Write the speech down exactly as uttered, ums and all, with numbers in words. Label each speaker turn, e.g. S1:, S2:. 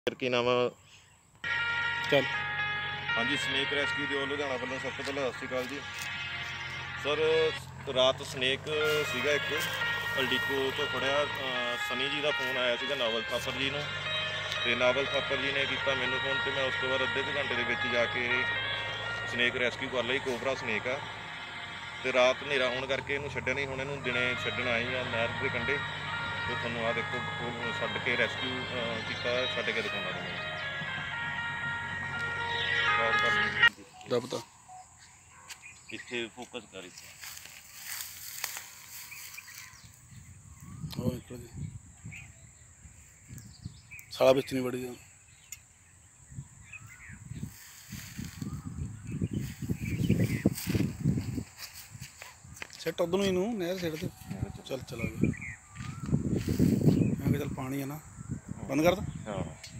S1: ਕੀ ਨਾਮ
S2: ਚੱਲ
S1: ਹਾਂਜੀ ਸਨੇਕ ਰੈਸਕਿਊ ਦਿਓ ਲੁਧਿਆਣਾ ਵੱਲੋਂ ਸਭ ਤੋਂ ਪਹਿਲਾਂ ਸਤਿ ਸ਼੍ਰੀ ਅਕਾਲ ਜੀ ਸਰ। ਰਾਤ ਸਨੇਕ ਸੀਗਾ ਇੱਕ ਅਲਡੀਕੋ ਤੋਂ ਫੜਿਆ। ਸਨੀ ਜੀ ਦਾ ਫੋਨ ਆਇਆ ਸੀਗਾ ਨਾਵਲ ਥਾਪਰ ਜੀ ਨੂੰ, ਅਤੇ ਨਾਵਲ ਥਾਪਰ ਜੀ ਨੇ ਕੀਤਾ ਮੈਨੂੰ ਫੋਨ, ਅਤੇ ਮੈਂ ਉਸ ਤੋਂ ਬਾਅਦ ਅੱਧੇ ਕੁ ਘੰਟੇ ਦੇ ਵਿੱਚ ਜਾ ਕੇ ਸਨੇਕ ਰੈਸਕਿਊ ਕਰ ਲਈ। ਕੋਬਰਾ ਸਨੇਕ ਆ, ਅਤੇ ਰਾਤ ਹਨੇਰਾ ਹੋਣ ਕਰਕੇ ਇਹਨੂੰ ਛੱਡਿਆ ਨਹੀਂ। ਹੁਣ ਇਹਨੂੰ ਦਿਨੇ ਛੱਡਣ ਆਏ ਆ ਨਹਿਰ ਦੇ ਕੰਢੇ, ਅਤੇ ਤੁਹਾਨੂੰ ਆਹ ਦੇਖੋ ਉਹ ਛੱਡ ਕੇ ਰੈਸਕਿਊ ਕੀਤਾ, ਛੱਡ ਕੇ ਦਿਖਾਉਣਾ ਤੁਹਾਨੂੰ।
S2: ਦਬਦਾ
S1: ਇੱਥੇ ਫੋਕਸ ਕਰ ਇੱਥੇ
S2: ਉਹ ਨਿਕਲ ਜੀ ਸਾਲਾ ਵਿੱਚ ਨਹੀਂ ਵੜੀ। ਸਿੱਟ ਉਧਰ ਨੂੰ ਇਹਨੂੰ ਨਹਿਰ ਸਿੱਟ ਦੇ। ਚੱਲ ਚਲਾ ਗਿਆ। ਮੈਂ ਕਿਹਾ ਚੱਲ ਪਾਣੀ ਹੈ ਨਾ, ਬੰਦ ਕਰ ਦਾਂ।
S1: ਹਾਂ